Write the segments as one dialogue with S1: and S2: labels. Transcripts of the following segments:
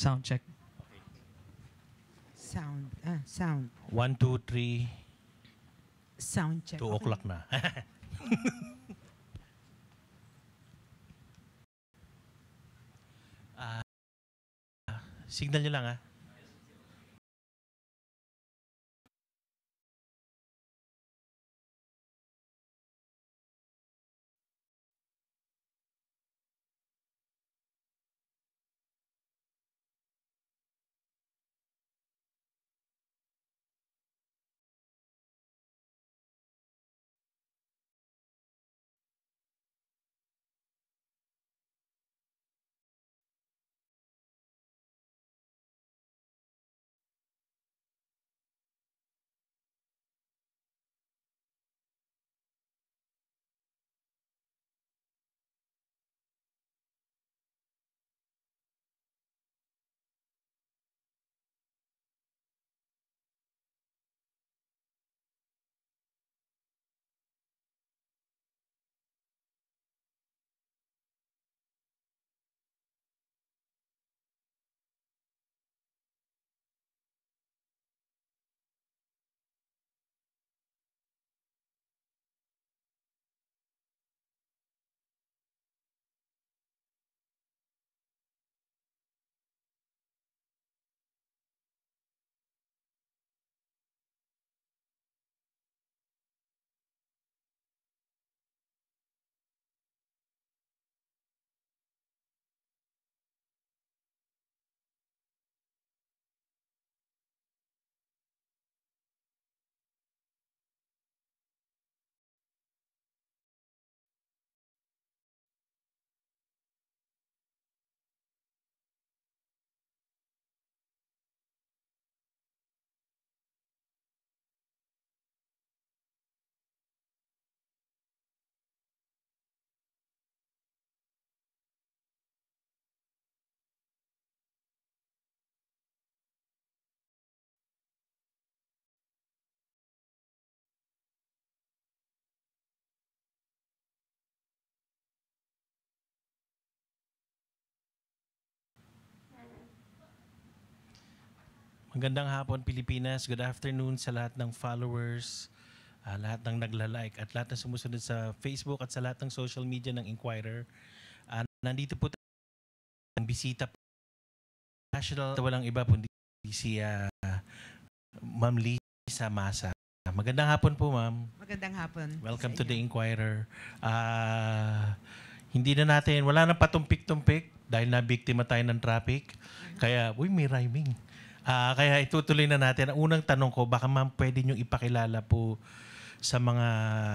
S1: Sound check.
S2: Sound.
S3: 1, 2, 3,
S2: Sound check.
S3: 2 o'clock na. Signal nyo lang, ha? Magandang hapon, Pilipinas. Good afternoon sa lahat ng followers, lahat ng nagla-like at lahat ng sumusunod sa Facebook at sa lahat ng social media ng Inquirer. Nandito po tayo ng bisita national, walang iba kundi si Ma'am Lisa Masa. Magandang hapon po, ma'am.
S2: Magandang hapon.
S3: Welcome to the Inquirer. Hindi na natin, wala nang patumpik-tumpik dahil na-biktima tayo ng traffic. Kaya, may rhyming. Kaya itutuloy na natin. Ang unang tanong ko, baka ma'am pwede nyo ipakilala po sa mga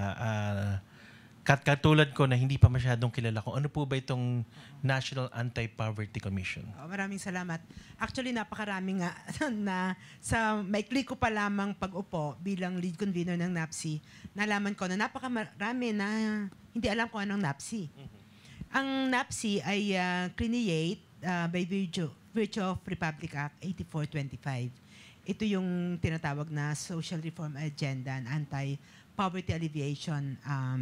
S3: katulad ko na hindi pa masyadong kilala ko. Ano po ba itong National Anti-Poverty Commission?
S2: Maraming salamat. Actually, napakarami nga na sa maikli ko pa lamang pag-upo bilang lead convener ng NAPSI, nalaman ko na napakarami na hindi alam kung anong NAPSI. Ang NAPSI ay create by virtue of Republic Act 8425. Ito yung tinatawag na Social Reform Agenda and Anti-Poverty Alleviation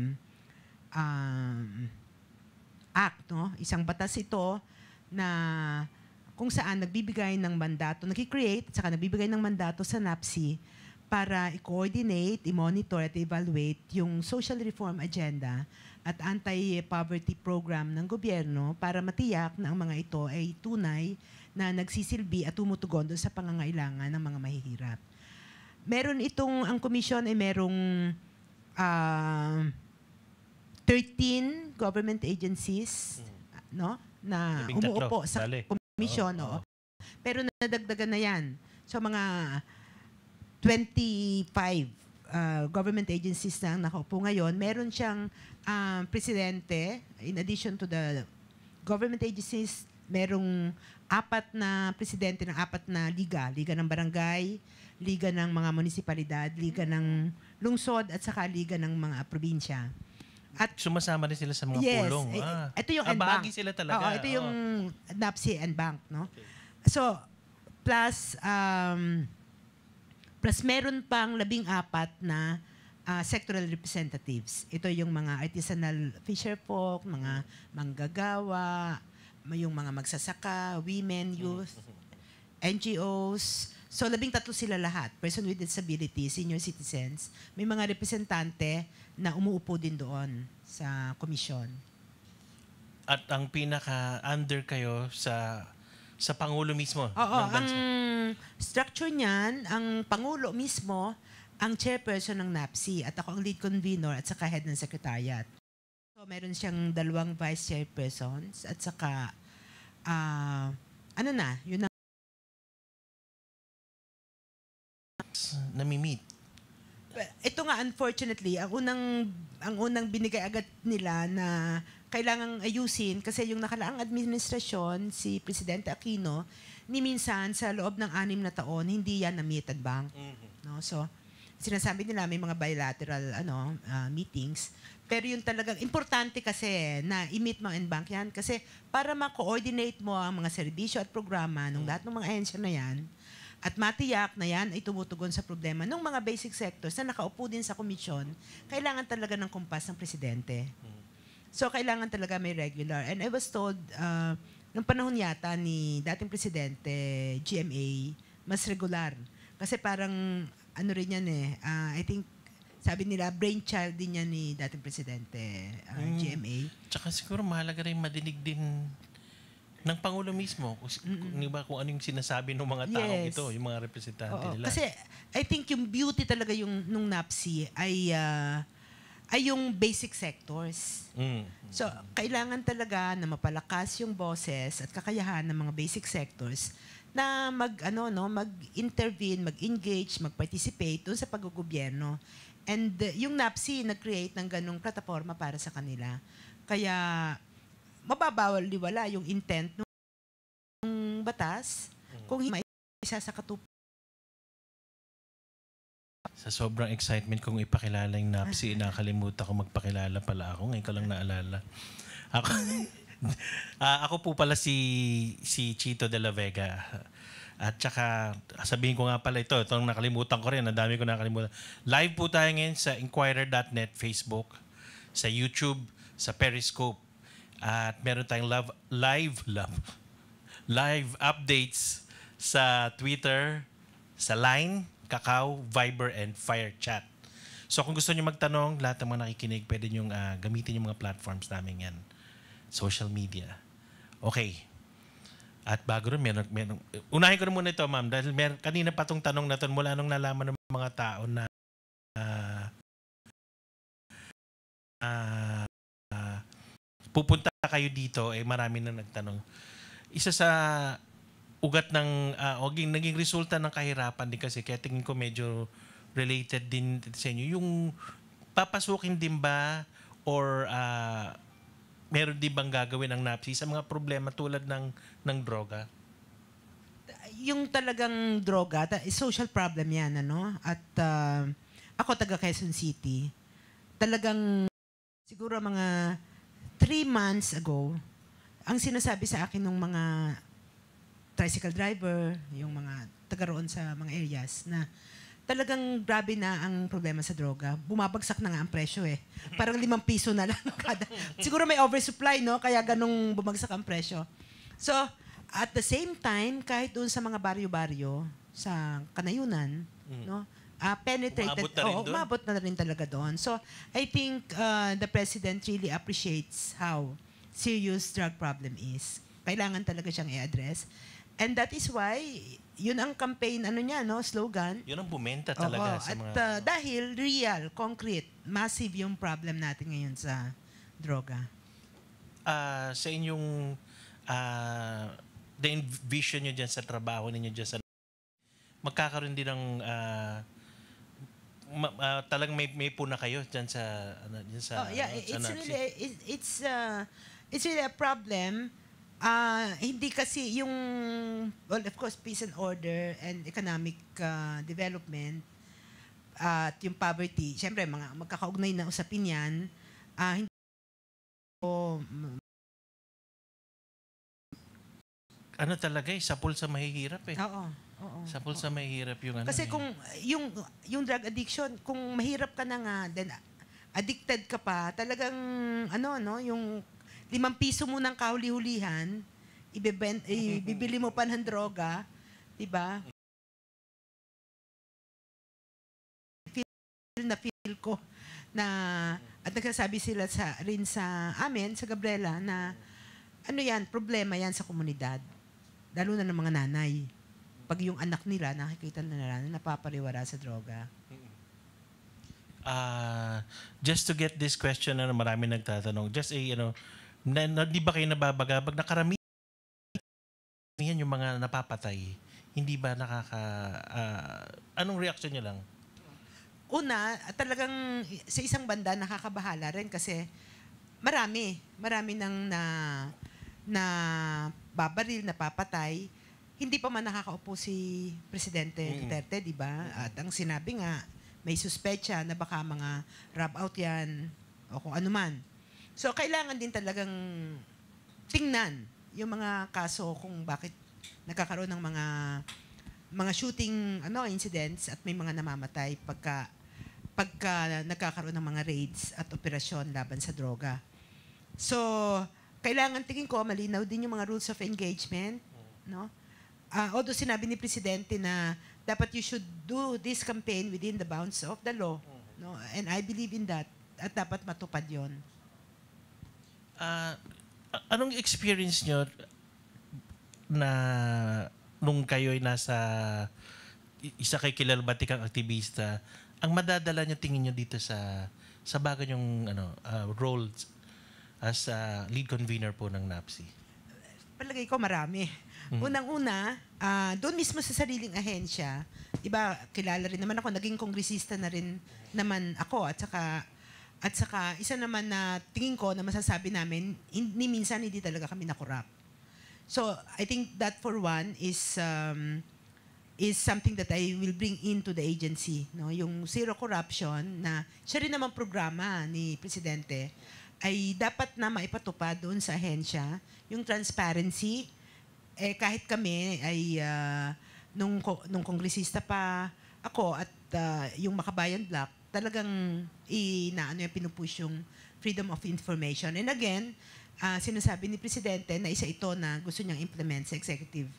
S2: Act. No? Isang batas ito na kung saan nagbibigay ng mandato, nag-create at saka nagbibigay ng mandato sa NAPSI para i-coordinate, i-monitor at evaluate yung social reform agenda at anti-poverty program ng gobyerno para matiyak na ang mga ito ay tunay na nagsisilbi at tumutugon doon sa pangangailangan ng mga mahihirap. Meron itong, ang komisyon ay merong 13 government agencies no, na umuupo sa komisyon. Pero nadagdagan na yan. So mga 25 government agencies na nakaupo ngayon. Meron siyang presidente. In addition to the government agencies, merong 4 na presidente ng 4 na liga. Liga ng barangay, liga ng mga munisipalidad, liga ng lungsod, at saka liga ng mga probinsya.
S3: At sumasama rin sila sa mga pulong.
S2: Ito yung NBank.
S3: Bahagi sila talaga.
S2: Oo, ito yung NAPSI NBank. No? Okay. So, plus meron pang 14 na sectoral representatives. Ito yung mga artisanal fisherfolk, mga manggagawa, yung mga magsasaka, women, youth, NGOs. So, 13 sila lahat. Person with disability, senior citizens. May mga representante na umuupo din doon sa komisyon.
S3: At ang pinaka-under kayo sa Pangulo mismo
S2: Oo,
S3: ng bansa.
S2: ang structure niyan, ang Pangulo mismo, ang chairperson ng NAPSI at ako ang lead convener at saka head ng secretariat. So, meron siyang 2 vice chairpersons at saka, yun
S3: Nami-meet.
S2: ito nga unfortunately, ang unang binigay agad nila na kailangang ayusin kasi yung nakalaang administrasyon, si Presidente Aquino, ni minsan sa loob ng 6 na taon, hindi yan na-meet at bank. No? So, sinasabi nila may mga bilateral meetings. Pero yung talagang importante kasi na i-meet mo and bank yan kasi para ma-coordinate mo ang mga serbisyo at programa ng lahat ng mga ahensya na yan at matiyak na yan ay tumutugon sa problema ng mga basic sectors na nakaupo din sa komisyon, kailangan talaga ng kumpas ng presidente. So, kailangan talaga may regular. And I was told, nung panahon yata ni dating presidente, GMA, mas regular. Kasi parang, rin yan I think, sabi nila, brainchild din yan ni dating presidente, GMA.
S3: Tsaka siguro mahalaga rin madinig din ng Pangulo mismo kung ano yung sinasabi ng mga taong ito, yung mga representante nila.
S2: Kasi I think yung beauty talaga nung NAPSI ay yung basic sectors. So, kailangan talaga na mapalakas yung boses at kakayahan ng mga basic sectors na mag-intervene, mag-engage, mag-participate doon sa paggugobyerno. And yung NAPSI nag-create ng ganung plataforma para sa kanila. Kaya mababawal-liwala yung intent ng batas kung hindi isa sa katuparan.
S3: Sa sobrang excitement kong ipakilala yung NAPSI, nakalimutan ko magpakilala pala ako. Ngayon ko lang naalala. Ako po pala si Chito de la Vega. At saka, sabihin ko nga pala itong nakalimutan ko rin. Ang dami ko nakalimutan. Live po tayo ngayon sa Inquirer.net, Facebook, sa YouTube, sa Periscope. At meron tayong live updates sa Twitter, sa Line, Kakao, Viber, and Fire Chat. So kung gusto niyo magtanong, lahat ng mga nakikinig, pwede niyong gamitin yung mga platforms namin yan. Social media. Okay. At bago rin, unahin ko na muna ito, ma'am, dahil kanina pa itong tanong na ito, mula nung nalaman ng mga tao na pupunta kayo dito, marami na nagtanong. Isa sa ugat ng naging resulta ng kahirapan din kasi kaya tingin ko medyo related din sa inyo. Yung papasukin din ba or meron din bang gagawin ng NAPSI sa mga problema tulad ng droga?
S2: Yung talagang droga, social problem yan, At ako taga Quezon City. Talagang siguro mga 3 months ago, ang sinasabi sa akin ng mga tricycle driver, yung mga taga roon sa mga areas na talagang grabe na ang problema sa droga. Bumabagsak na nga ang presyo Parang 5 piso na lang kada. Siguro may oversupply, kaya ganong bumagsak ang presyo. So, at the same time, kahit doon sa mga baryo-baryo, sa Kanayunan, penetrated. Umabot na rin talaga doon. So, I think the President really appreciates how serious drug problem is. Kailangan talaga siyang i-address. And that is why, yun ang campaign, slogan.
S3: Yun ang bumenta talaga sa mga...
S2: At dahil real, concrete, massive yung problem natin ngayon sa droga.
S3: Sa inyong the vision nyo dyan sa trabaho ninyo dyan sa... Magkakaroon din ng... talagang may puna kayo dyan sa...
S2: It's really a problem. Hindi kasi yung, well, of course, peace and order and economic development at yung poverty, syempre, mga magkakaugnay na usapin yan, hindi
S3: talaga sapul sa mahihirap
S2: Oo.
S3: Sapul sa mahihirap yung
S2: Kasi kung yung drug addiction, kung mahirap ka na nga, then addicted ka pa, talagang yung 5 piso mo ng kahuli-hulihan, ibibili mo pa ng droga, 'di ba? Feel ko na at nagsasabi sila rin sa amin, sa Gabriela, na ano yan, problema yan sa komunidad. Lalo na ng mga nanay. Pag yung anak nila, nakikita na nila na napapariwara sa droga.
S3: Just to get this question na marami nagtatanong, just di ba kayo nababagabag na karamihan yung mga napapatay? Hindi ba anong reaction niyo lang?
S2: Una, talagang sa isang banda nakakabahala rin kasi marami nang na babaril, napapatay. Hindi pa man nakakaupo si Presidente Duterte, di ba? At ang sinabi nga, may suspecha na baka mga rob out yan o kung ano man. So, kailangan din talagang tingnan yung mga kaso kung bakit nagkakaroon ng mga shooting incidents at may mga namamatay pagka nagkakaroon ng mga raids at operasyon laban sa droga. So, kailangan tingin ko malinaw din yung mga rules of engagement, no? Although sinabi ni Presidente na dapat you should do this campaign within the bounds of the law, no? And I believe in that at dapat matupad 'yon.
S3: Anong experience nyo na nung kayo'y nasa isa kay kilala batikang aktivista, ang madadala nyo tingin nyo dito sa bago yung role as lead convener po ng NAPSI?
S2: Palagay ko marami. Unang-una, doon mismo sa sariling ahensya, iba kilala rin naman ako, naging kongresista na rin naman ako at saka isa naman na tingin ko na masasabi namin, minsan hindi talaga kami na-corrupt. So, I think that for one is something that I will bring into the agency, no? Yung zero corruption na siya rin naman programa ni Presidente ay dapat na maipatupad doon sa ahensya, yung transparency. Kahit kami ay nung kongresista pa ako at yung Makabayan Bloc, talagang pinupush yung freedom of information. And again, sinasabi ni Presidente na isa ito na gusto niyang implement sa executive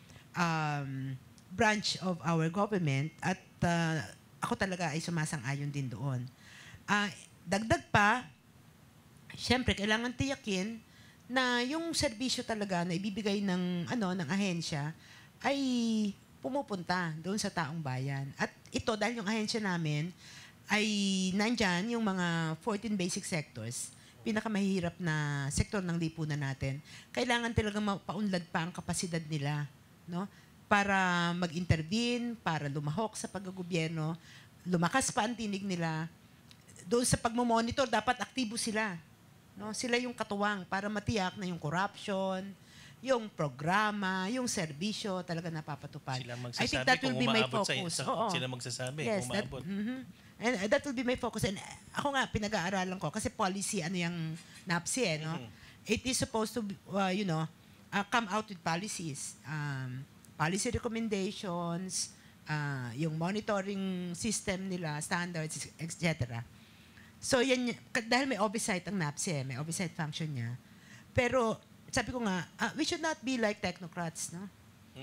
S2: branch of our government at ako talaga ay sumasang-ayon din doon. Dagdag pa, siyempre kailangan tiyakin na yung serbisyo talaga na ibibigay ng ahensya ay pumupunta doon sa taong bayan. At ito dahil yung ahensya namin ay nandyan yung mga 14 basic sectors, pinakamahirap na sektor ng lipunan natin. Kailangan talagang mapaunlad pa ang kapasidad nila, no? Para mag-intervene, para lumahok sa paggogobyerno, lumakas pa ang tinig nila. Doon sa pagmomonitor, dapat aktibo sila. No? Sila yung katuwang para matiyak na yung corruption, yung programa, yung serbisyo talaga napapatupad.
S3: Sila magsasabi
S2: I think that will be my focus.
S3: Sila magsasabi
S2: yes,
S3: kung umaabot.
S2: And that will be my focus. And ako nga, pinag-aaralan ko, kasi policy, yung NAPSI, no? It is supposed to, come out with policies. Policy recommendations, yung monitoring system nila, standards, etc. So, yan, dahil may oversight ang NAPSI, may oversight function niya. Pero, sabi ko nga, we should not be like technocrats, no?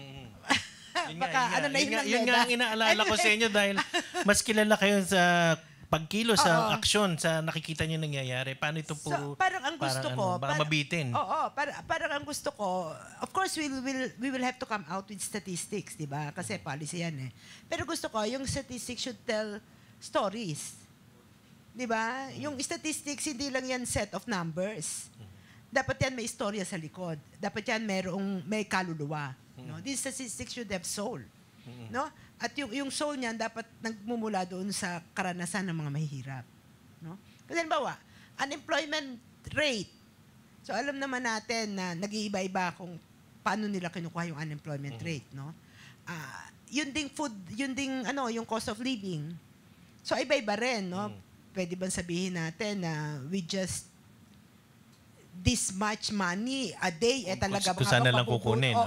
S3: Yun nga ang inaalala ko sa inyo dahil mas kilala kayo sa pagkilo sa aksyon sa nakikita niyo nangyayari. Paano ito puro
S2: parang ang gusto ko,
S3: mabitin?
S2: Parang ang gusto ko, of course we will have to come out with statistics, 'di ba? Kasi policy 'yan eh. Pero gusto ko yung statistics should tell stories. 'Di ba? Yung statistics hindi lang 'yan set of numbers. Dapat 'yan may istorya sa likod. Dapat 'yan may kaluluwa, no? These statistics should have soul. No? At yung soul niyan dapat nagmumula doon sa karanasan ng mga mahihirap, no? Kasi halimbawa, unemployment rate. So alam naman natin na nag-iiba-iba kung paano nila kinukuha yung unemployment rate, no? Yun ding food, yung cost of living. So iba-iba rin, no? Pwede bang sabihin natin na we just this much money a day talaga
S3: kung saan na lang kukunin.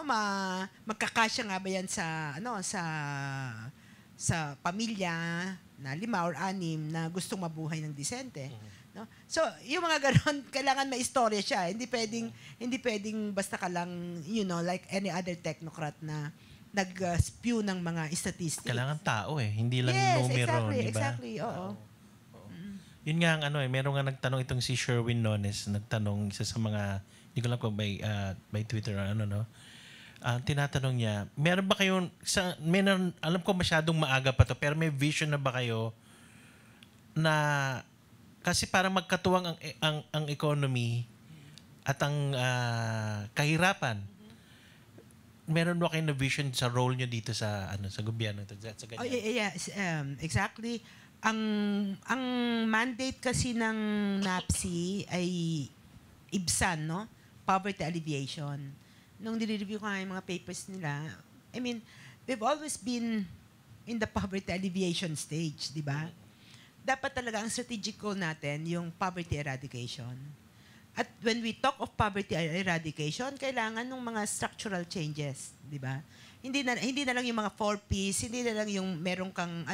S2: Magkakasya nga ba yan sa sa pamilya, na 5 or 6 na gustong mabuhay ng disente. No? So, yung mga ganon, kailangan may istorya siya. Hindi pwedeng basta ka lang, like any other technocrat na nag-spew ng mga statistics.
S3: Kailangan tao hindi lang
S2: Yes,
S3: numero, di ba?
S2: exactly, oo.
S3: Yun nga ang meron nga nagtanong itong si Sherwin Nones, nagtanong isa sa mga, hindi ko lang kung by Twitter or no? Tinatanong niya, meron ba kayong, alam ko masyadong maaga pa to, pero may vision na ba kayo na, kasi parang magkatuwang ang economy at ang kahirapan. Meron ba kayong na vision sa role nyo dito sa sa gobyerno sa ganyan?
S2: Oh, yes, exactly. Ang mandate kasi ng NAPSI ay IBSAN, no? Poverty Alleviation. Nung nire-review ko nga yung mga papers nila, I mean, we've always been in the poverty alleviation stage, di ba? Dapat talaga ang strategic goal natin yung poverty eradication. At when we talk of poverty eradication, kailangan ng mga structural changes, di ba? Hindi na lang yung mga 4Ps, hindi na lang yung meron kang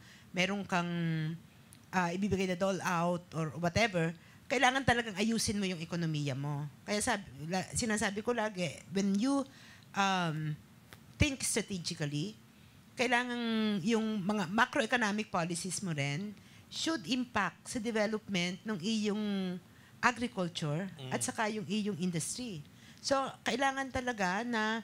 S2: ibibigay na dole out or whatever. Kailangan talagang ayusin mo yung ekonomiya mo. Kaya sinasabi ko lagi, when you think strategically, kailangan yung mga macroeconomic policies mo rin should impact sa development ng iyong agriculture at saka yung iyong industry. So, kailangan talaga na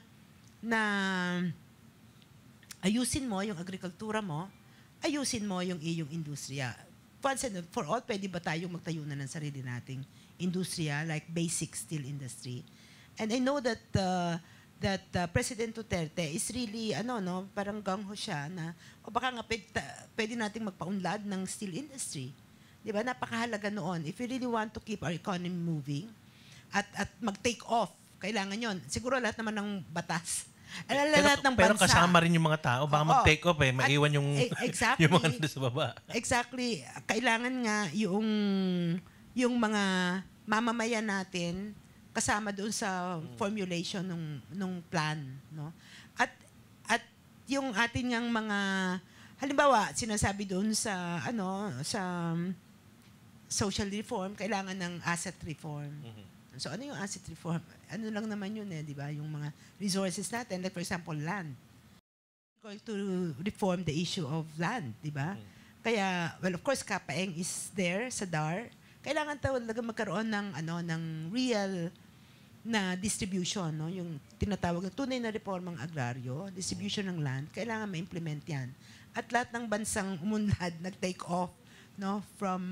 S2: ayusin mo yung agrikultura mo, ayusin mo yung iyong industriya. Once and for all, pwede ba tayong magtayo na ng sarili nating industriya, like basic steel industry? And I know that President Duterte is really, parang gangho siya na, baka nga pwede nating magpaunlad ng steel industry. Di ba? Napakahalaga noon. If we really want to keep our economy moving at mag-take off, kailangan yon. Siguro lahat naman ng batas. Lahat ng
S3: pero
S2: bansa.
S3: kasama rin yung mga tao. Baka mag-take off maiwan yung,
S2: exactly,
S3: yung mga nandun sa baba.
S2: Exactly. Kailangan nga yung mga mamamayan natin kasama doon sa formulation nung plan, no? At yung atin ngang mga halimbawa sinasabi doon sa sa social reform, kailangan ng asset reform. So ano yung asset reform? Ano lang naman yun di ba? Yung mga resources natin, like for example, land. We're going to reform the issue of land, di ba? Kaya, well, of course, Kapaeng is there sa DAR. Kailangan talaga magkaroon ng real na distribution, no? Yung tinatawag na tunay na reformang agraryo, distribution ng land, kailangan ma-implement yan. At lahat ng bansang umunlad, nag-take off, no, from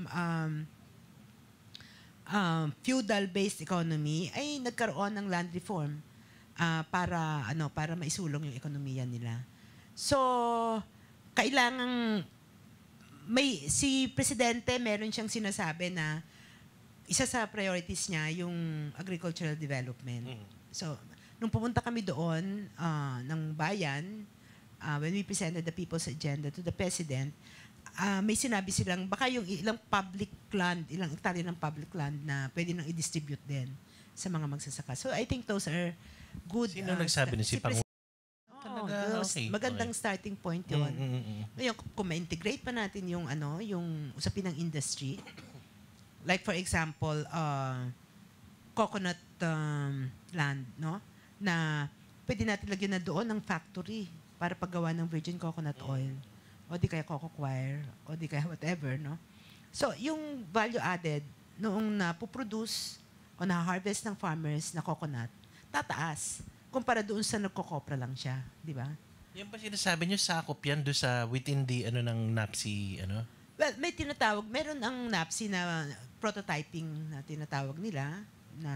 S2: feudal-based economy, ay nagkaroon ng land reform para maisulong yung ekonomiya nila. So, kailangan si Presidente, meron siyang sinasabi na isa sa priorities niya yung agricultural development. So, nung pumunta kami doon ng bayan, when we presented the People's Agenda to the President, may sinabi silang baka yung ilang public land, ilang hektarya ng public land na pwede nang i-distribute din sa mga magsasaka. So, I think those are good.
S3: Sino nagsabi na si Pangulo?
S2: Okay. Magandang starting point yun. Ngayon, kung ma-integrate pa natin yung usapin ng industry, like for example, coconut land, no? Na pwede natin lagyan na doon ng factory para paggawa ng virgin coconut oil. O di kaya coco coir, o di kaya whatever, no? So, yung value added noong napuproduce o na-harvest ng farmers na coconut, tataas kumpara doon sa nagkokopra lang siya, di ba?
S3: Yan ba sinasabi niyo sakop yan doon sa within the ng NAPSI,
S2: Well, meron ang NAPSI na prototyping na tinatawag nila na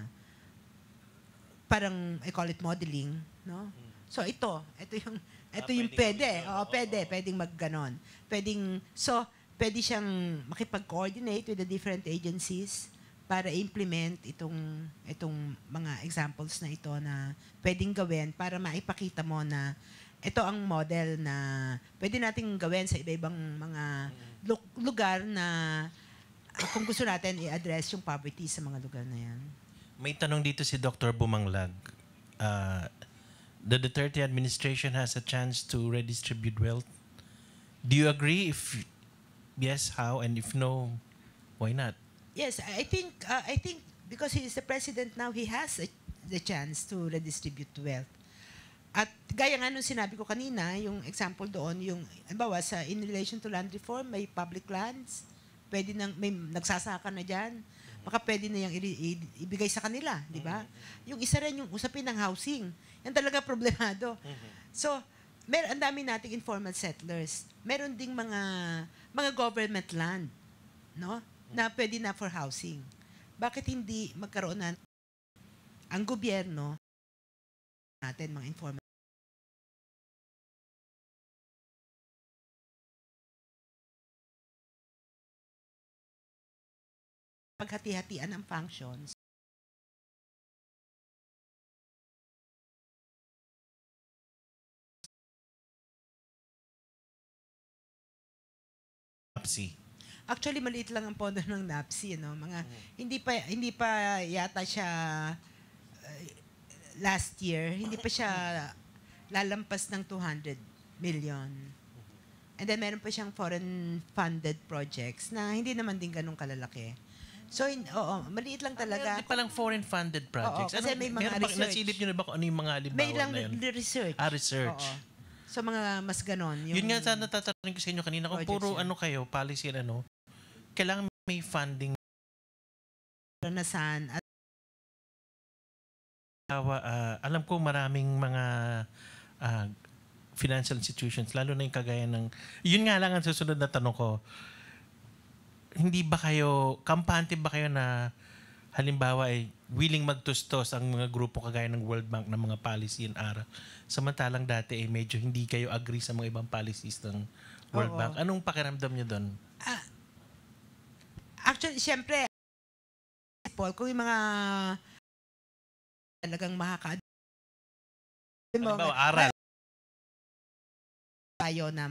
S2: parang I call it modeling, no? So ito yung pwede. Pwedeng magganon. Pwede siyang makipag-coordinate with the different agencies para implement itong mga examples na ito na pwedeng gawin para maipakita mo na ito ang model na pwede nating gawin sa iba-ibang mga lugar na kung gusto natin i-address yung poverty sa mga lugar na yan.
S3: May tanong dito si Dr. Bumanglag. The Duterte administration has a chance to redistribute wealth Do you agree? If yes, how? And if no, why not?
S2: Yes, I think because he is the president now, he has the chance to redistribute wealth. At gaya nga nung sinabi ko kanina, yung example doon, yung halimbawa in relation to land reform, may public lands, pwede nang may nagsasaka na diyan. Baka pwede na yung ibigay sa kanila, di ba? Yung isa rin yung usapin ng housing. Yan talaga problemado. So, ang dami nating informal settlers. Meron ding mga government land, no? Na pwede na for housing. Bakit hindi magkaroon na ang gobyerno natin mga informal paghati-hatian ng functions?
S3: NAPSI.
S2: Actually, maliit lang ang pondo ng NAPSI, no? Hindi pa yata siya last year, hindi pa siya lalampas ng 200 million. And then meron pa siyang foreign funded projects na hindi naman din ganun kalalaki. So, maliit lang talaga.
S3: Meron palang foreign funded projects.
S2: Oo, kasi may mga research.
S3: Nasilip nyo na ba kung ano yung mga halimbawa
S2: May lang
S3: na yun?
S2: research.
S3: Research.
S2: Oo. So, mga mas ganon.
S3: Yun nga sana tatanungin ko sa inyo kanina. Kung puro
S2: Projects
S3: kayo, policy kailangan may funding.
S2: Karanasan at
S3: Alam ko maraming mga financial institutions, lalo na yung kagaya ng... Yun nga lang ang susunod na tanong ko. Hindi ba kayo, kampante ba kayo na halimbawa ay willing magtustos ang mga grupo kagaya ng World Bank ng mga policy and ARA? Samantalang dati medyo hindi kayo agree sa mga ibang policies ng World Bank. Anong pakiramdam niyo doon?
S2: Actually, siyempre, Paul, kung yung mga talagang
S3: Halimbawa, aral.
S2: Tayo na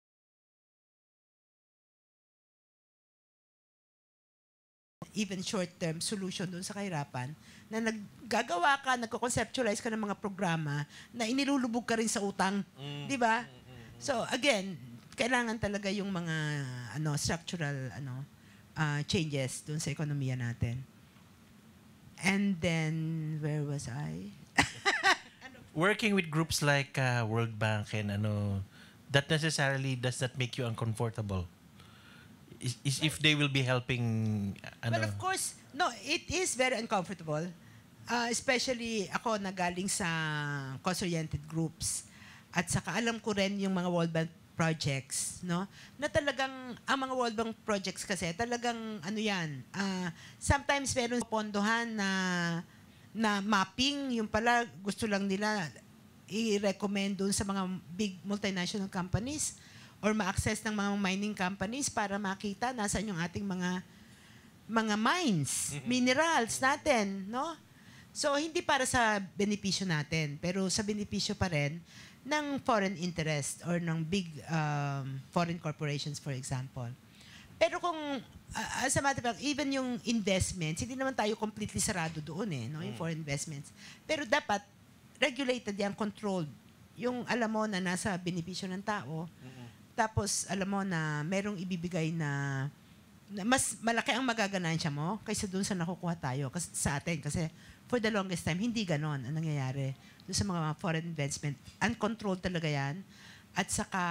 S2: even short-term solution doon sa kahirapan na naggagawa ka, nagko-conceptualize ka ng mga programa na inilulubog ka rin sa utang. Di ba? So, again, kailangan talaga yung mga structural changes doon sa ekonomiya natin. And then, where was I?
S3: Working with groups like World Bank and that necessarily does not make you uncomfortable. Is if they will be helping
S2: Well, of course, no, it is very uncomfortable. Especially ako na galing sa cost-oriented groups. At saka alam ko rin yung mga World Bank projects, no? Na talagang, ang mga World Bank projects kasi, talagang, sometimes meron pondohan na mapping, yung pala gusto lang nila i-recommend doon sa mga big multinational companies or ma-access ng mga mining companies para makita nasaan yung ating mga mines, minerals natin, no? So, hindi para sa benepisyo natin, pero sa benepisyo pa rin ng foreign interest or ng big foreign corporations, for example. Pero kung, as a matter of fact, even yung investments, hindi naman tayo completely sarado doon no? Yung foreign investments. Pero dapat, regulated yan, controlled. Yung alam mo na nasa benepisyo ng tao, tapos alam mo na merong ibibigay na mas malaki ang magaganansya mo kaysa doon sa nakukuha tayo sa atin. Kasi for the longest time, hindi ganon ang nangyayari doon sa mga foreign investment. Uncontrolled talaga yan. At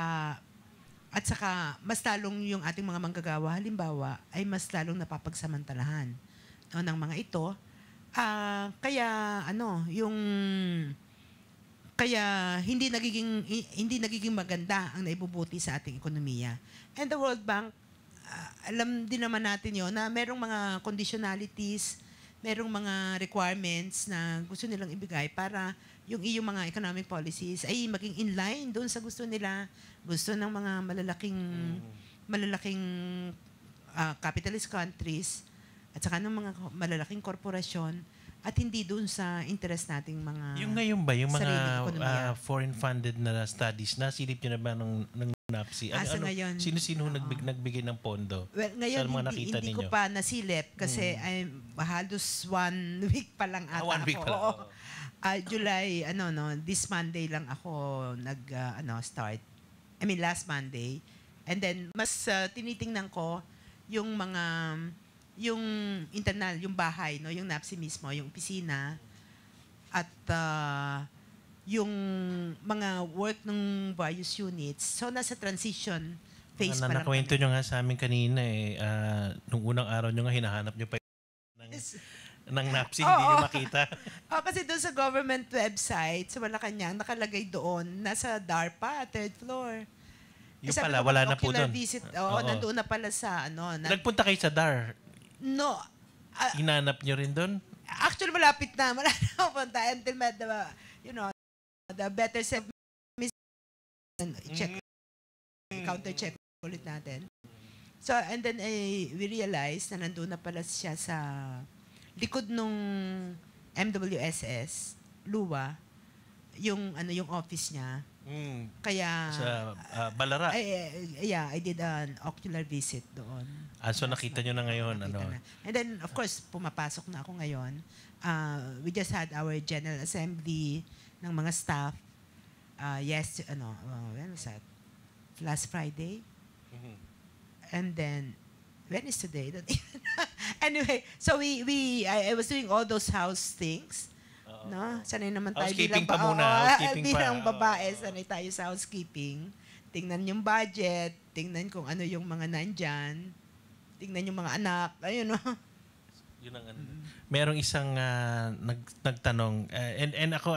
S2: saka mas lalong yung ating mga manggagawa, halimbawa, ay mas lalong napapagsamantalahan ng mga ito. Kaya hindi nagiging maganda ang naibubuti sa ating ekonomiya. And the World Bank, alam din naman natin yon na merong mga conditionalities, merong mga requirements na gusto nilang ibigay para yung iyong mga economic policies ay maging in line doon sa gusto nila. Gusto ng mga malalaking capitalist countries at saka ng mga malalaking korporasyon at hindi doon sa interest nating mga
S3: yung ngayon ba, yung
S2: ekonomiya.
S3: mga foreign-funded na studies, nasilip nyo na ba ng NAPSI?
S2: Ngayon,
S3: sino-sino nagbigay ng pondo?
S2: Well, ngayon, hindi ko pa nasilip kasi halos 1 week pa lang ata
S3: 1 week
S2: ako.
S3: pa lang.
S2: July, this Monday lang ako start. I mean, last Monday. And then, mas tinitingnan ko yung mga, yung internal, yung bahay, no? Yung NAPSI mismo, yung opisina, at yung mga work ng various units. So, nasa transition phase pa lang
S3: Nakwento
S2: kami.
S3: nyo nga sa amin kanina nung unang araw nyo nga hinahanap nyo pa ng NAPSI, hindi nyo makita.
S2: Kasi doon sa government website, sa Malacanang, nakalagay doon, nasa DARPA, third floor.
S3: Yung
S2: sabi
S3: pala,
S2: ko,
S3: wala na po
S2: ocular
S3: doon.
S2: visit,
S3: Oo.
S2: nandoon na pala sa,
S3: Nagpunta kayo sa DAR.
S2: no,
S3: Hinanap nyo rin doon?
S2: actually malapit na, wala na punta until the better self check, counter check ulit natin. So, and then we realized na nandun na pala siya sa likod nung MWSS, Luwa, yung office niya. Kaya
S3: Sa Balara.
S2: I did an ocular visit doon.
S3: So nakita nyo na ngayon.
S2: Nakita na. And then, of course, pumapasok na ako ngayon. We just had our General Assembly ng mga staff. When was that? Last Friday. And then, when is today? Anyway, so I was doing all those house things. No? Sanay naman tayo
S3: Housekeeping pa muna. Housekeeping
S2: bilang
S3: pa.
S2: babae, sanay tayo sa housekeeping. Tingnan yung budget, tingnan kung ano yung mga nandyan, tingnan yung mga anak, ayun no.
S3: Yun ang merong isang nagtanong and ako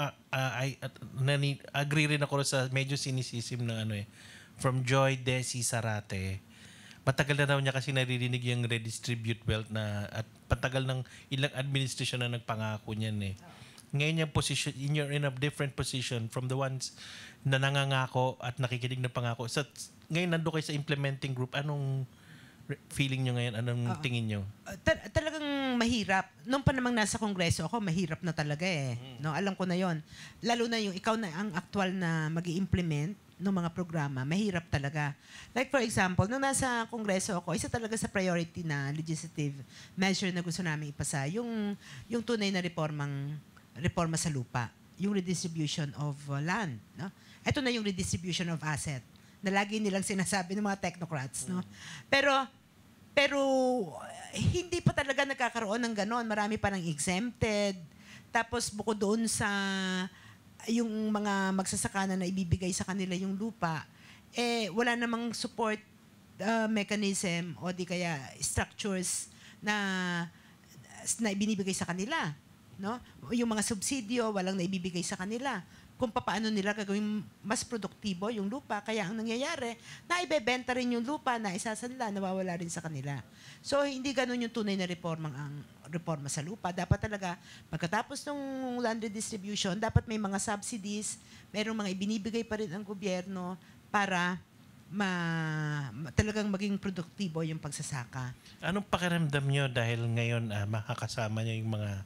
S3: agree rin ako sa medyo cynicism na from Joy Desi Sarate. Matagal na daw niya kasi naririnig yung redistribute wealth at patagal ng ilang administration na nagpangako niyan Ngayon yung position, you're in a different position from the ones na nangangako at nakikinig na pangako. So, ngayon nando kayo sa implementing group, anong feeling nyo ngayon? Anong tingin nyo?
S2: Talagang mahirap. Nung pa namang nasa kongreso ako, mahirap na talaga No, alam ko na yon. Lalo na yung ikaw na ang aktual na mag-i-implement ng mga programa, mahirap talaga. Like for example, nung nasa kongreso ako, isa talaga sa priority na legislative measure na gusto namin ipasa, yung tunay na reforma sa lupa, yung redistribution of land. No? Ito na yung redistribution of asset na lagi nilang sinasabi ng mga technocrats. No? Pero hindi pa talaga nagkakaroon ng ganon. Marami pa ng exempted. Tapos bukod doon sa yung mga magsasaka na ibibigay sa kanila yung lupa, wala namang support mechanism o di kaya structures na ibinibigay sa kanila. No? Yung mga subsidio, walang naibibigay sa kanila. Kung paano nila gagawin mas produktibo yung lupa. Kaya ang nangyayari, naibebenta rin yung lupa na isasanla, nawawala rin sa kanila. So, hindi ganun yung tunay na reforma sa lupa. Dapat talaga, pagkatapos ng land redistribution, dapat may mga subsidies, mayroong mga ibinibigay pa rin ang gobyerno para talagang maging produktibo yung pagsasaka.
S3: Anong pakiramdam nyo dahil ngayon makakasama nyo yung mga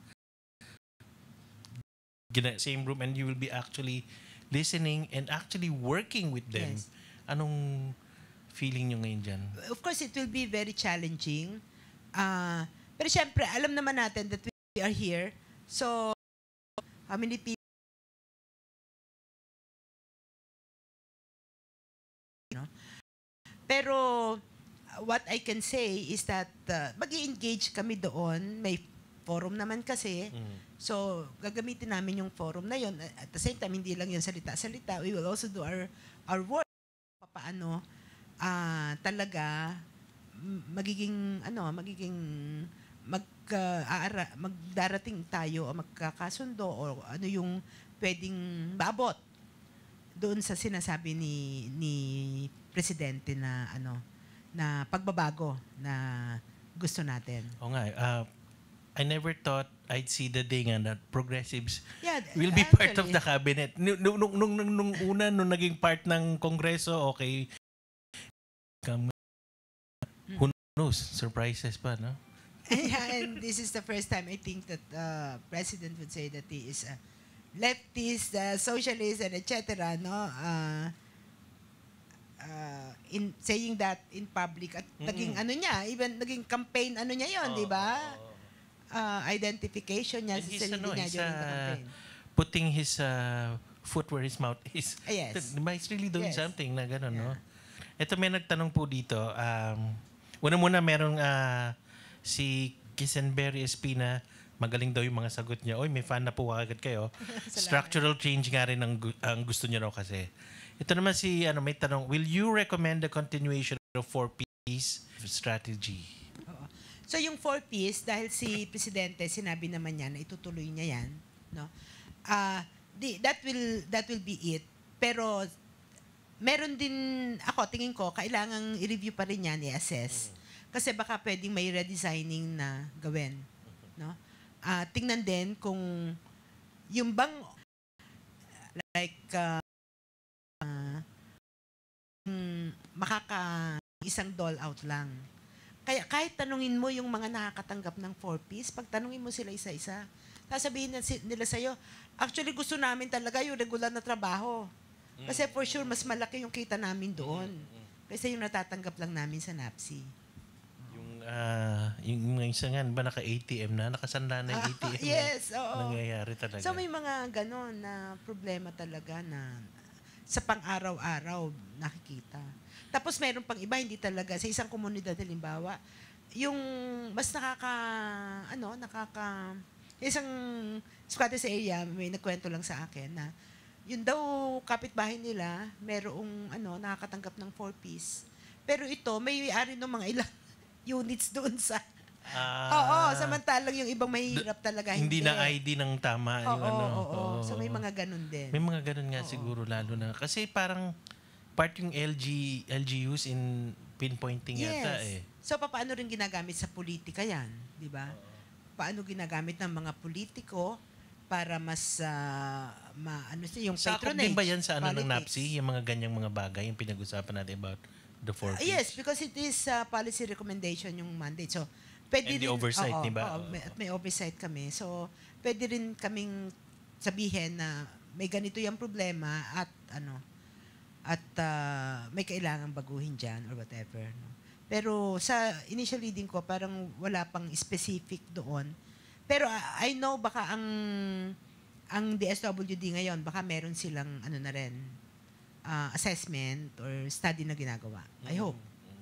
S3: same room and you will be actually listening and actually working with them?
S2: Yes.
S3: Anong feeling nyo ngayon dyan?
S2: Of course, it will be very challenging. Pero syempre, alam naman natin that we are here. So, how many people? Pero, what I can say is that mag-i-engage kami doon. May forum naman kasi. So, gagamitin namin yung forum na yon. At the same time, hindi lang yung salita-salita. We will also do our work. Paano talaga magdarating tayo o magkakasundo o ano yung pwedeng maabot doon sa sinasabi ni presidente na na pagbabago na gusto natin.
S3: O nga, I never thought I'd see the day nga that progressives will be
S2: actually,
S3: part of the cabinet. Nung una, nung naging part ng Kongreso, okay. Who knows? Surprises pa, no?
S2: And this is the first time I think that President would say that he is a leftist, socialist, and etc. No? In saying that in public at naging even naging campaign niya yon, di ba? Identification niya sa sarili niya during the campaign.
S3: Putting his foot where his mouth is.
S2: Yes.
S3: He's really doing something na gano'n, no? Ito may nagtanong po dito. Una muna merong si Kisenberry Espina. Magaling daw yung mga sagot niya. Oy, may fan na po agad kayo. Structural change nga rin ang gusto niya raw kasi. Ito naman si may tanong, will you recommend the continuation of 4Ps strategy?
S2: Oo. So yung 4Ps, dahil si Presidente sinabi naman niya na itutuloy niya yan, no? That will be it. Pero meron din ako tingin ko kailangang i-review pa rin yan, i-assess. Kasi baka pwedeng may redesigning na gawin, no? Tingnan din kung yung bang like isang dole out lang. Kaya kahit tanungin mo yung mga nakakatanggap ng 4Ps, pag tanungin mo sila isa-isa, sasabihin nila sa'yo, actually gusto namin talaga yung regular na trabaho. Kasi for sure, mas malaki yung kita namin doon. Kasi yung natatanggap lang namin sa NAPSI.
S3: Yung mga isa nga, ba naka-ATM na? Nakasanda na yung ATM.
S2: Yes, oo.
S3: Nangyayari talaga.
S2: So may mga ganon na problema talaga na sa pang-araw-araw nakikita. Tapos meron pang iba, hindi talaga. Sa isang komunidad, halimbawa, yung mas isang squatters area, may nagkwento lang sa akin na yun daw kapitbahay nila, merong nakakatanggap ng 4Ps. Pero ito, may ari ng mga ilang units doon sa... Oo, samantalang yung ibang mahirap talaga.
S3: Hindi na ID ng tama.
S2: Oo. So may mga ganun din.
S3: May mga ganun nga siguro, lalo na. Kasi parang part yung LGUs in pinpointing yata eh.
S2: So paano rin ginagamit sa politika yan? Di ba? Paano ginagamit ng mga politiko para mas yung
S3: Sakop
S2: patronage.
S3: din ba yan sa ng
S2: politics.
S3: NAPSI? Yung mga ganyang mga bagay, yung pinag-usapan natin about the 4Ps?
S2: Yes, because it is policy recommendation yung mandate. So, pwede
S3: And the
S2: rin,
S3: oversight, di ba?
S2: May oversight kami. So, pwede rin kaming sabihin na may ganito yung problema at may kailangan baguhin dyan or whatever. No? Pero sa initial reading ko, parang wala pang specific doon. Pero I know baka ang DSWD ngayon, baka meron silang na rin, assessment or study na ginagawa. I hope.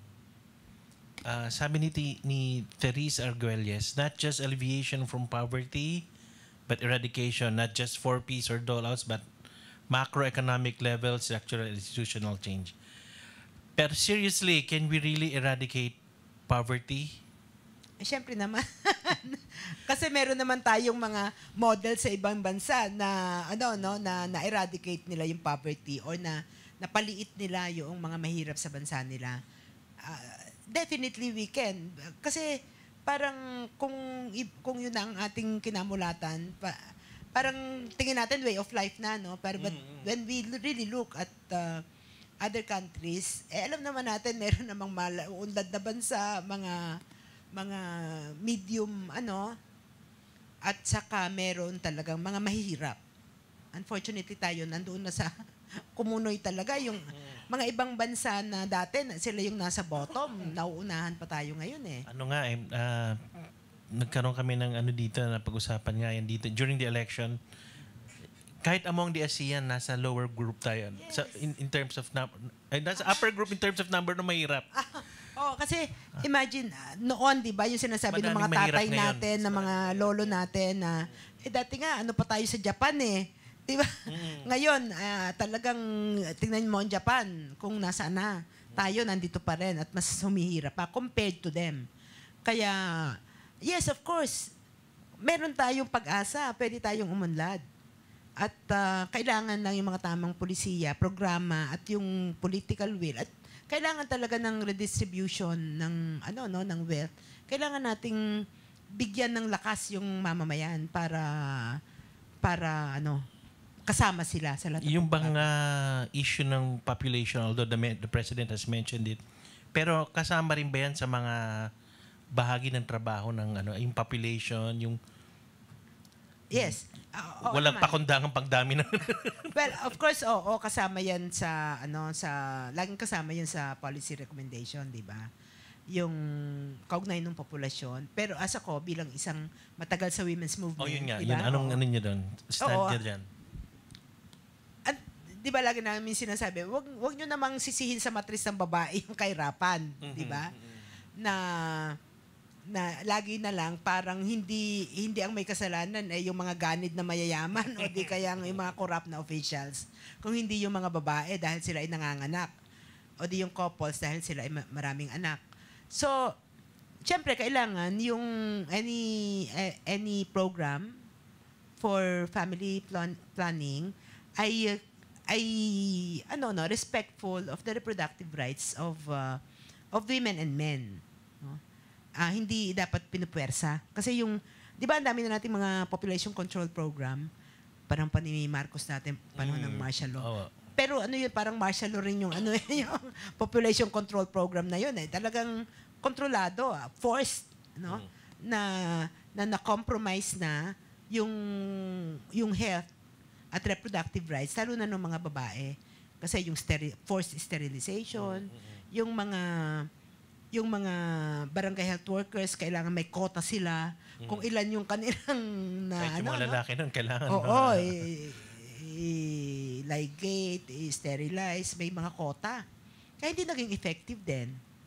S3: Sabi ni Therese Arguelles, not just alleviation from poverty, but eradication, not just 4Ps or dole-outs, but macroeconomic level, structural and institutional change. Pero seriously, can we really eradicate poverty?
S2: Siyempre naman. Kasi meron naman tayong mga model sa ibang bansa na na eradicate nila yung poverty or na napaliit nila yung mga mahirap sa bansa nila. Definitely we can. Kasi parang kung yun ang ating kinamulatan, parang tingin natin way of life na, no? But when we really look at other countries, alam naman natin meron namang unlad na bansa, mga medium at saka meron talagang mga mahihirap. Unfortunately tayo nandoon na sa kumunoy talaga yung mga ibang bansa na dati sila yung nasa bottom, nauunahan pa tayo ngayon eh.
S3: Nagkaroon kami ng dito na pag-usapan nga yan dito during the election. Kahit among the ASEAN, nasa lower group tayo.
S2: Yes.
S3: So, in terms of nasa upper group in terms of number ng mahirap.
S2: Kasi imagine, noon, di ba, yung sinasabi ng mga
S3: Madaming mahirap
S2: tatay
S3: ngayon.
S2: natin, ng mga lolo natin na, dati nga, pa tayo sa Japan eh. Di ba? Ngayon, talagang tingnan mo ang Japan, kung nasaan na. Tayo, nandito pa rin at mas humihirap pa compared to them. Kaya, yes, of course, meron tayong pag-asa, pwede tayong umunlad. At kailangan lang yung mga tamang polisiya, programa, at yung political will. At kailangan talaga ng redistribution ng ng wealth. Kailangan nating bigyan ng lakas yung mamamayan para kasama sila sa lahat.
S3: Yung bang issue ng population, although the president has mentioned it, pero kasama rin ba yan sa mga bahagi ng trabaho ng yung population, yung
S2: Yes.
S3: walang pakundangang pagdami ng
S2: Well, of course, kasama 'yan sa laging kasama 'yan sa policy recommendation, 'di ba? Yung kaugnay ng populasyon. Pero as ako bilang isang matagal sa women's movement,
S3: yun nga.
S2: diba?
S3: Yun, anong niyo doon? Stand niyo dyan?
S2: di ba lagi namin sinasabi, wag nyo namang sisihin sa matris ng babae yung kahirapan, di ba? Na lagi na lang parang hindi ang may kasalanan ay yung mga ganid na mayayaman o di kaya yung mga corrupt na officials. Kung hindi yung mga babae dahil sila ay nanganganak o di yung couples dahil sila ay maraming anak. So, siyempre kailangan yung any program for family planning ay respectful of the reproductive rights of women and men. No? Hindi dapat pinupwersa. Kasi di ba ang dami na nating mga population control program, parang pa ni Marcos natin, panahon ng martial law. Pero yun, parang martial law rin yung yung population control program na yun. Talagang kontrolado, forced, no? Na compromise na yung health at reproductive rights, lalo na ng mga babae. Kasi yung forced sterilization, yung mga barangay health workers, kailangan may quota sila. Kung ilan yung kanilang
S3: kahit yung mga lalaki nun, kailangan.
S2: Oo, ligate, sterilize, may mga quota. Kaya hindi naging effective din.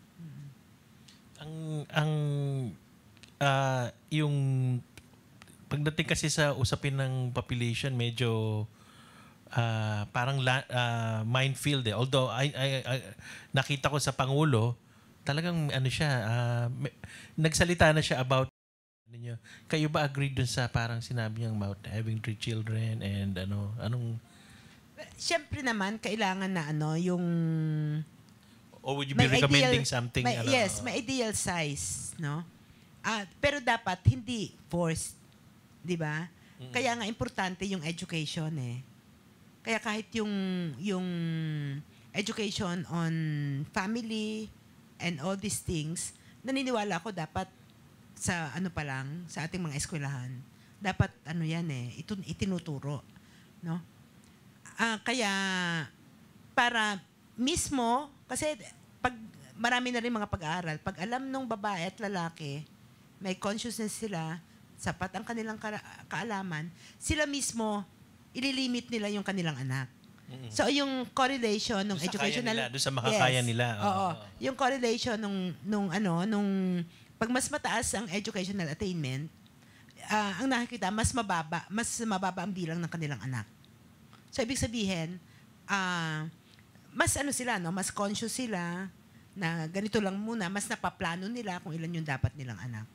S3: Yung pagdating kasi sa usapin ng population, medyo parang minefield eh. Although nakita ko sa Pangulo, talagang nagsalita na siya about niyo. Kayo ba agree dun sa parang sinabi niya about having 3 children and anong
S2: Siyempre naman kailangan na yung
S3: or would you be recommending something?
S2: Yes, may ideal size, no? Pero dapat hindi forced, 'di ba? Kaya nga importante yung education eh. Kaya kahit yung education on family and all these things, naniniwala ako dapat sa pa lang, sa ating mga eskwelahan, dapat yan itinuturo, no? Kaya para mismo, kasi pag marami na rin mga pag-aaral, pag alam nung babae at lalaki, may consciousness sila, sapat ang kanilang kaalaman, sila mismo ililimit nila yung kanilang anak. So yung correlation ng educational
S3: doon sa makakaya nila.
S2: Oo. Yung correlation nung pag mas mataas ang educational attainment, ang nakikita mas mababa ang bilang ng kanilang anak. So ibig sabihin, mas sila, no, mas conscious sila na ganito lang muna, mas napaplano nila kung ilan yung dapat nilang anak.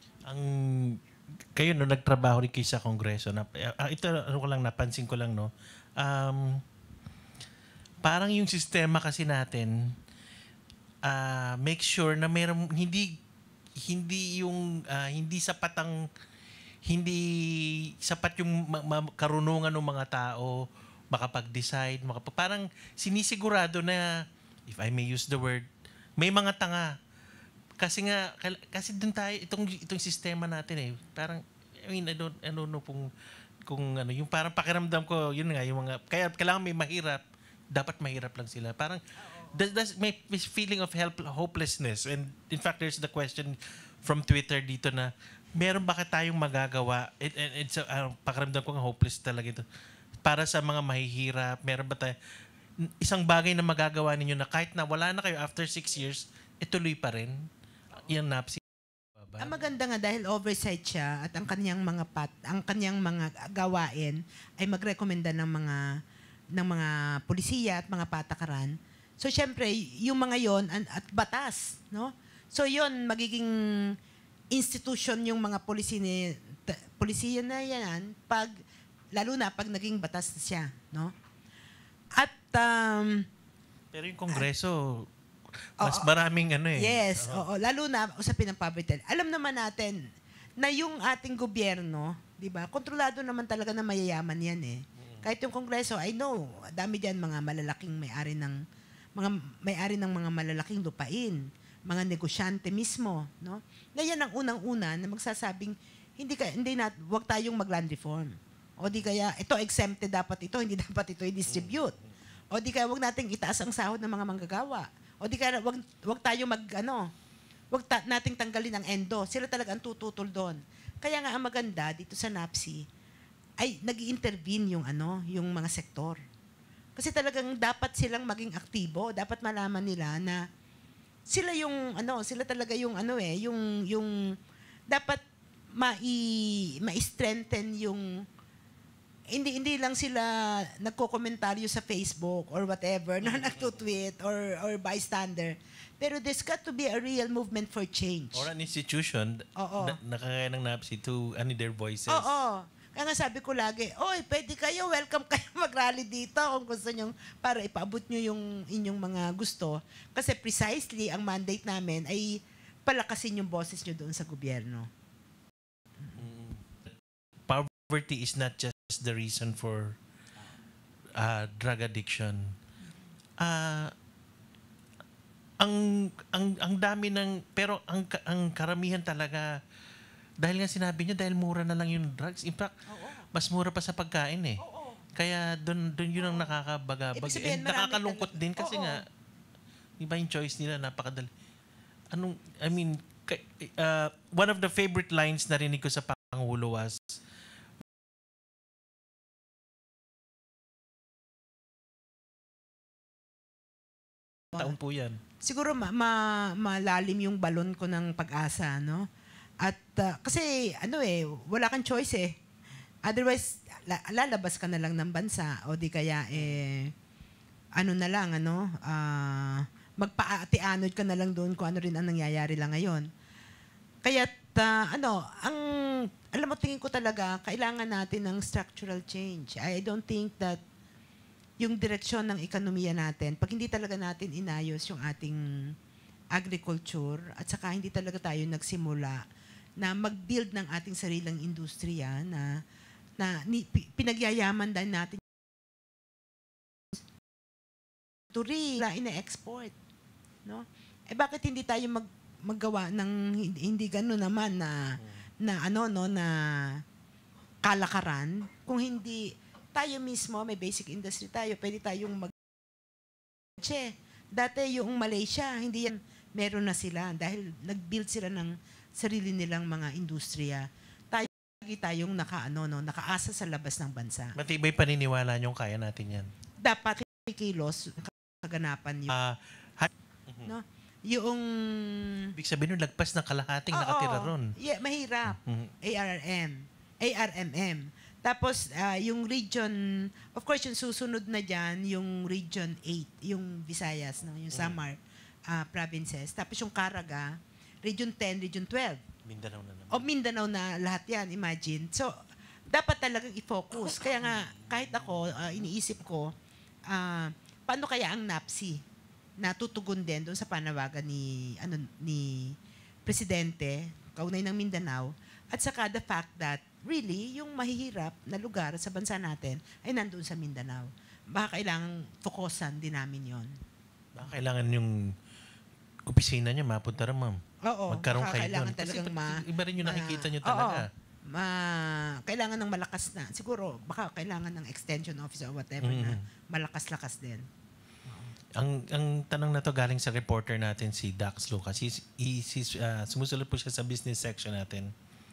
S3: Kayo nagtrabaho rin kayo sa Kongreso na ito napansin ko lang, no. Parang yung sistema kasi natin make sure na mayroong hindi sapat yung karunungan ng mga tao makapag-decide, parang sinisigurado na, if I may use the word, may mga tanga. Kasi dun tayo, itong sistema natin eh, parang, I don't know kung yung parang pakiramdam ko, yun nga, yung mga, kaya kailangan may mahirap, dapat mahirap lang sila. Parang, may feeling of hopelessness. And in fact, there's the question from Twitter dito na, meron ba tayong magagawa? It's pakiramdam ko nga hopeless talaga ito. Para sa mga mahihirap, meron ba tayo isang bagay na magagawa ninyo na kahit na wala na kayo after 6 years, ituloy pa rin? Yung NAPSI.
S2: Ang maganda nga dahil oversight siya at ang kanyang mga gawain ay magrekomenda ng mga pulisiya at mga patakaran. So syempre, yung mga yon at batas, no? So yon magiging institution yung mga pulisiya na yan lalo na pag naging batas na siya, no? At
S3: pero yung Kongreso mas maraming
S2: Yes, oo, lalo na usapin ng poverty. Alam naman natin na yung ating gobyerno, 'di ba? Kontrolado naman talaga ng mayayaman 'yan eh. Kahit yung Kongreso, I know, dami diyan mga malalaking may-ari ng mga malalaking lupain, mga negosyante mismo, no? Na yan ang unang-una na magsasabing wag tayong mag-land reform. O di kaya ito exempted dapat ito, hindi dapat ito i-distribute. O di kaya wag nating itaas ang sahod ng mga manggagawa. O di kaya wag tayo nating tanggalin ang endo. Sila talaga ang tututol doon. Kaya nga ang maganda dito sa NAPSI ay nag-i-intervene yung mga sektor. Kasi talagang dapat silang maging aktibo, dapat malaman nila na sila yung sila talaga yung yung dapat ma-strengthen yung hindi lang sila nagko-komentaryo sa Facebook or whatever na nagtutweet or bystander. Pero there's got to be a real movement for change.
S3: Or an institution nakakaya ng NAPSI to their voices.
S2: Oo. Kaya nga sabi ko lagi, oy, pwede kayo, welcome kayo mag-rally dito kung gusto nyo para ipaabot nyo yung inyong mga gusto. Kasi precisely, ang mandate namin ay palakasin yung boses nyo doon sa gobyerno.
S3: Poverty is not just the reason for drug addiction. Ang dami pero ang karamihan talaga dahil nga sinabi niyo dahil mura na lang yung drugs. In fact, mas mura pa sa pagkain eh. Kaya doon yun ang nakakabagabag. And nakakalungkot din kasi nga iba yung choice nila, napakadali. One of the favorite lines na rinig ko sa Pangulo was, taon po yan.
S2: Siguro malalim yung balon ko ng pag-asa, no? At kasi wala kang choice eh. Otherwise, lalabas ka na lang ng bansa o di kaya magpaati-anod ka na lang doon kung ano rin ang nangyayari lang ngayon. Kaya alam mo, tingin ko talaga kailangan natin ng structural change. I don't think that yung direksyon ng ekonomiya natin, pag hindi talaga natin inayos yung ating agriculture at saka hindi talaga tayo nagsimula na mag-build ng ating sariling industriya na pinagyayaman din natin turi na ina-export, no? Bakit hindi tayo maggawa ng hindi gano'n naman na kalakaran kung hindi tayo mismo may basic industry tayo, pwede tayong dati yung Malaysia, hindi yan meron na sila dahil nag-build sila ng sarili nilang mga industriya. Tayong nakaasa sa labas ng bansa.
S3: Matibay paniniwala niyong kaya natin yan?
S2: Dapat kilos, kaganapan yun. No? Yung...
S3: Ibig sabihin nun, lagpas ng kalahating nakatira ron.
S2: Yeah, mahirap. ARMM. Tapos, yung region, of course, yung susunod na dyan, yung region 8, yung Visayas, no? Yung Samar provinces. Tapos yung Caraga, region 10, region 12.
S3: Mindanao na naman.
S2: O Mindanao na lahat yan, imagine. So, dapat talagang i-focus. Kaya nga, kahit ako, iniisip ko, paano kaya ang NAPSI na tutugon din doon sa panawagan ni Presidente, kaunay ng Mindanao, at saka the fact that really, yung mahihirap na lugar sa bansa natin ay nandoon sa Mindanao. Baka kailangang fokusan din namin yon.
S3: Baka kailangan yung opisina niya mapunta rin, ma'am.
S2: Oo.
S3: Magkaroon kayo doon.
S2: Kasi
S3: iba rin yung nakikita niyo talaga.
S2: Kailangan ng malakas na. Siguro, baka kailangan ng extension office or whatever na malakas-lakas din.
S3: Ang tanong na to galing sa reporter natin, si Dax Lucas. Sumusunod po siya sa business section natin.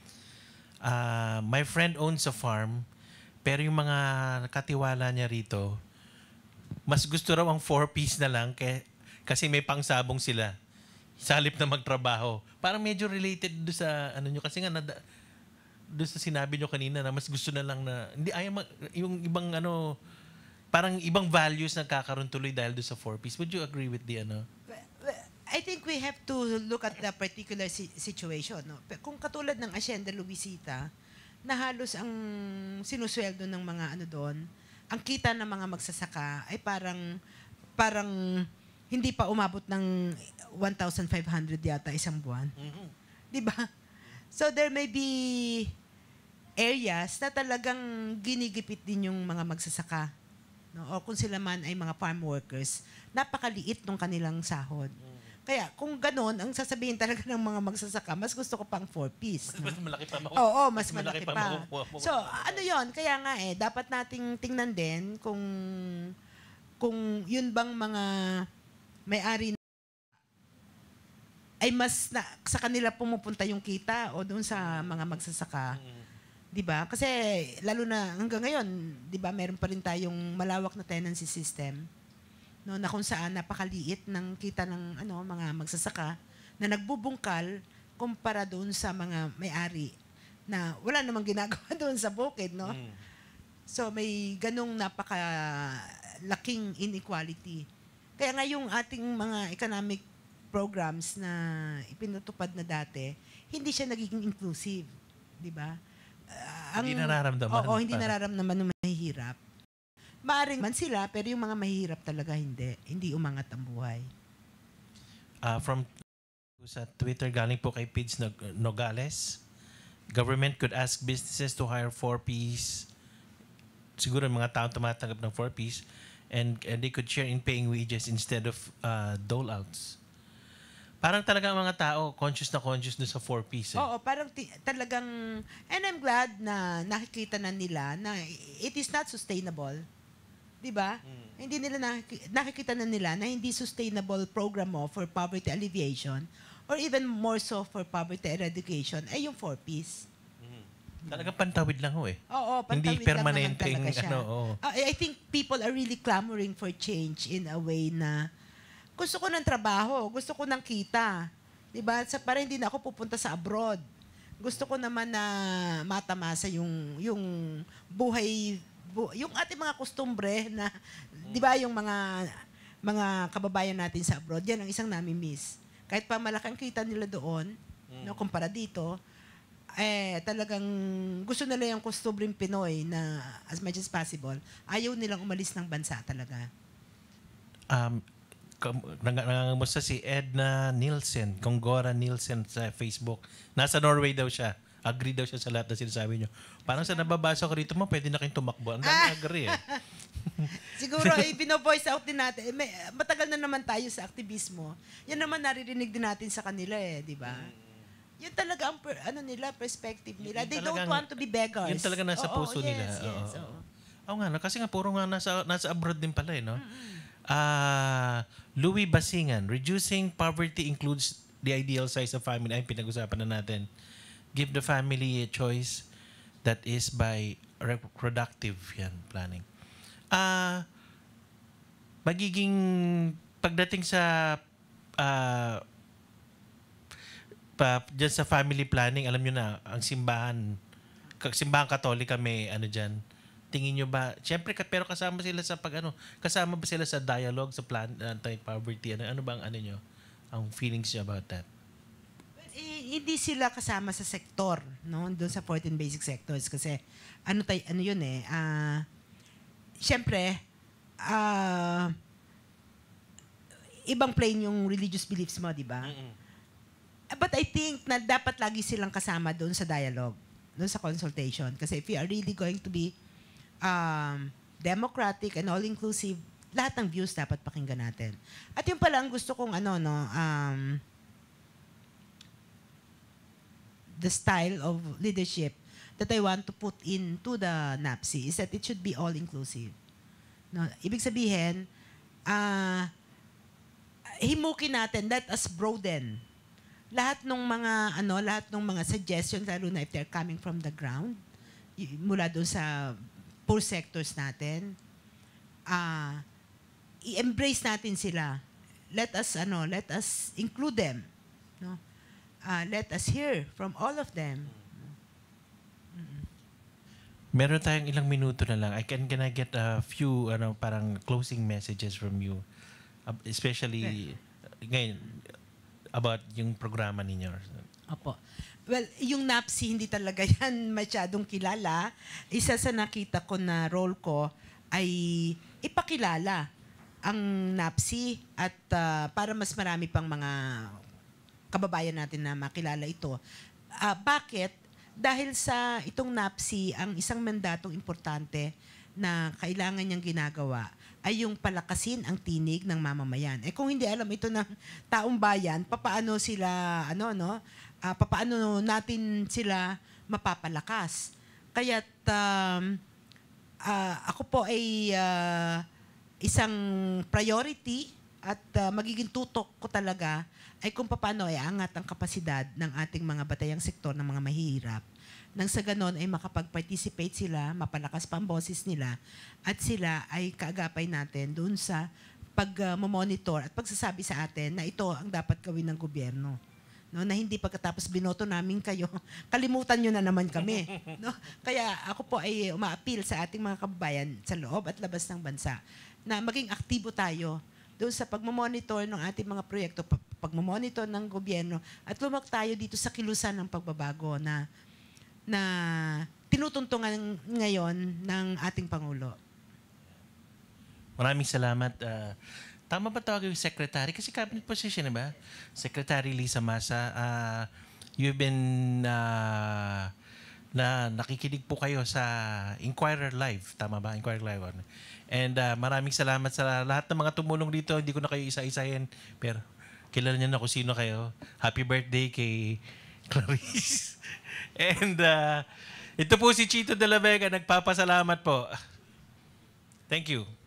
S3: My friend owns a farm, pero yung mga katiwala niya rito, mas gusto raw ang 4-piece na lang kasi may pangsabong sila sa halip na magtrabaho. Parang medyo related do sa nyo kasi nga do sa sinabi nyo kanina na mas gusto na lang na hindi yung ibang parang ibang values na kakaroon tuloy dahil do sa 4-piece. Would you agree with the
S2: I think we have to look at the particular situation. No? Kung katulad ng Hacienda Luisita, na halos ang sinusweldo ng mga doon, ang kita ng mga magsasaka ay parang hindi pa umabot ng 1,500 yata isang buwan. Mm-hmm. Di ba? So there may be areas na talagang ginigipit din yung mga magsasaka. No? O kung sila man ay mga farm workers, napakaliit ng kanilang sahod. Kaya kung gano'n, ang sasabihin talaga ng mga magsasaka, mas gusto ko pang 4-piece. No?
S3: Mas malaki pa
S2: Oo, mas malaki pa. So, yon kaya nga dapat nating tingnan din kung yun bang mga may-ari ay mas sa kanila pumupunta yung kita o doon sa mga magsasaka 'Di ba? Kasi lalo na hanggang ngayon, 'di ba, meron pa rin tayong malawak na tenancy system, no, na kung saan napakaliit ng kita ng mga magsasaka na nagbubungkal kumpara doon sa mga may-ari na wala namang ginagawa doon sa bukid, no? So may ganong napakalaking inequality. Kaya nga yung ating mga economic programs na ipinutupad na dati, hindi siya nagiging inclusive, 'di ba?
S3: Hindi nararamdaman.
S2: Oo, hindi nararamdaman ng mahihirap. Maaring man sila, pero yung mga mahihirap talaga hindi umangat ang buhay.
S3: From sa Twitter, galing po kay Pids Nogales, government could ask businesses to hire 4Ps. Siguro mga tao tumatanggap ng 4Ps and they could share in paying wages instead of dole-outs. Parang talaga ang mga tao conscious doon sa 4Ps.
S2: Oo, parang talagang, and I'm glad na nakikita na nila na it is not sustainable. 'Di ba? Hindi nila nakikita na nila na hindi sustainable program mo for poverty alleviation or even more so for poverty eradication ay yung 4Ps.
S3: Talaga pantawid lang ho eh.
S2: Oo,
S3: Hindi
S2: pantawid lang naman
S3: permanenteng
S2: talaga siya. I think people are really clamoring for change in a way na gusto ko ng trabaho, gusto ko ng kita. 'Di ba? Para hindi na ako pupunta sa abroad. Gusto ko naman na matamasa yung buhay, yung ating mga kustumbre na 'di ba, yung mga kababayan natin sa abroad, yan ang isang nami-miss. Kahit pa malaking kita nila doon, no, kumpara dito, talagang gusto nila yung kustumbreng Pinoy na as much as possible, ayaw nilang umalis ng bansa talaga.
S3: Nangangamusta si Edna Nielsen, Conggora Nielsen sa Facebook. Nasa Norway daw siya. Agree daw siya sa lahat na sinasabi niyo. Parang sa nababasa ko rito mo, pwede na kayong tumakbo. Ang dami agree eh.
S2: Siguro, bino-voice out din natin. Matagal na naman tayo sa aktivismo. Yan naman naririnig din natin sa kanila eh, di ba? Yun talaga ang perspective nila. They don't want to be beggars.
S3: Yun talaga nasa puso nila.
S2: Yes.
S3: Oo nga, no? Kasi nga puro nga nasa abroad din pala eh, no? Louis Basingan, reducing poverty includes the ideal size of family. Ay, pinag-usapan na natin. Give the family a choice that is by reproductive planning. Magiging pagdating sa dyan sa family planning, alam nyo na, ang simbahan Katolika may dyan. Tingin nyo ba, siyempre, pero kasama sila sa kasama ba sila sa dialogue, sa anti-poverty? Ano ba ang nyo? Ang feelings nyo about that?
S2: Hindi sila kasama sa sektor, no? Doon sa 14 basic sectors. Kasi, yun eh, siyempre, ibang plane yung religious beliefs mo, di ba? But I think na dapat lagi silang kasama doon sa dialogue, doon sa consultation. Kasi if we are really going to be democratic and all-inclusive, lahat ng views dapat pakinggan natin. At yung pala ang gusto kong the style of leadership that I want to put into the NAPSI is that it should be all-inclusive. No, ibig sabihin, himukin natin, let us broaden lahat ng mga suggestions, lalo na if they're coming from the ground, mula doon sa poor sectors natin, i-embrace natin sila. Let us include them. No? Let us hear from all of them.
S3: Meron tayong ilang minuto na lang. Can I get a few parang closing messages from you? Especially ngayon about yung programa ninyo.
S2: Opo. Well, yung NAPSI, hindi talaga yan masyadong kilala. Isa sa nakita ko na role ko ay ipakilala ang NAPSI at para mas marami pang mga kababayan natin na makilala ito. Bakit? Dahil sa itong NAPSI, ang isang mandatong importante na kailangan niyang ginagawa ay yung palakasin ang tinig ng mamamayan. Kung hindi alam ito ng taong bayan, papaano natin sila mapapalakas? Kaya't ako po ay isang priority at magiging tutok ko talaga ay kung paano ay angat ang kapasidad ng ating mga batayang sektor ng mga mahihirap nang sa ganon ay makapag-participate sila, mapalakas pa ang boses nila, at sila ay kaagapay natin doon sa pag-monitor at pagsasabi sa atin na ito ang dapat gawin ng gobyerno. No, na hindi pagkatapos binoto namin kayo, kalimutan nyo na naman kami. No? Kaya ako po ay uma-appeal sa ating mga kababayan sa loob at labas ng bansa na maging aktibo tayo doon sa pagmamonitor ng ating mga proyekto, pagmamonitor ng gobyerno, at lumak tayo dito sa kilusan ng pagbabago na tinutuntungan ngayon ng ating Pangulo.
S3: Maraming salamat. Tama ba tawag yung secretary? Kasi cabinet position, ba? Secretary Lisa Masa, you've been nakikinig po kayo sa Inquirer Live. Tama ba? Inquirer Live. And maraming salamat sa lahat ng mga tumulong dito. Hindi ko na kayo isa-isahin. Pero kilala niyo na kung sino kayo. Happy birthday kay Clarice. And ito po si Chito de la Vega. Nagpapasalamat po. Thank you.